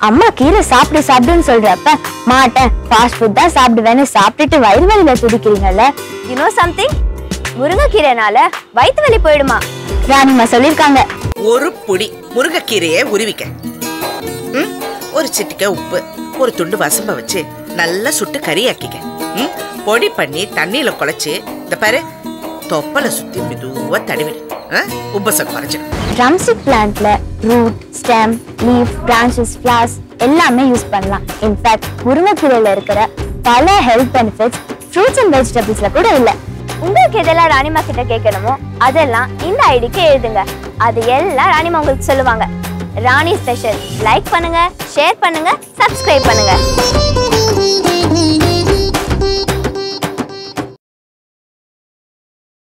அம்மா கீரை சாப்பிடு சாப்பிடுன்னு சொல்றப்ப மாட்டேன் ஃபாஸ்ட் ஃபுட் தான் சாப்பிடுவேன்னு சாப்பிட்டுட்டு வயிறு வலியில துடிக்கிறீங்கல்ல. You know something? முருங்கைக்கீரைனால வயிற்று வலி போயிடுமா? ராணிமா சொல்லிருக்காங்க. ஒரு புடி முருங்கைக்கீரையை உருவிக்க, ஒரு சிட்டிக்க உப்பு, ஒரு துண்டு வசம்ப வச்சு நல்லா சுட்டு கறியாக்கிக்க. பொடி பண்ணி தண்ணியில குழைச்சு இந்த பாரு தொப்பலை சுத்தி மெதுவா தடவிடு. உப்பசம் குறைச்சிடும். ட்ரம்ஸ்டிக் பிளான்ட்ல root, stem, leaf, branches, flowers எல்லாமே யூஸ் பண்ணலாம். இன்ஃபேக்ட் முருங்கைக்கீரையில இருக்கிற பல ஹெல்த் பெனிஃபிட்ஸ் ஃப்ரூட்ஸ் அண்ட் வெஜிடபிள்ஸ்ல கூட இல்லை. உங்களுக்கு எதெல்லாம் ராணிமா கிட்ட கேட்கணுமோ அதெல்லாம் இந்த ஐடிக்கு எழுதுங்க. அது எல்லாம் ராணிமா உங்களுக்கு சொல்லுவாங்க. ராணி ஸ்பெஷல் லைக் பண்ணுங்க, ஷேர் பண்ணுங்க,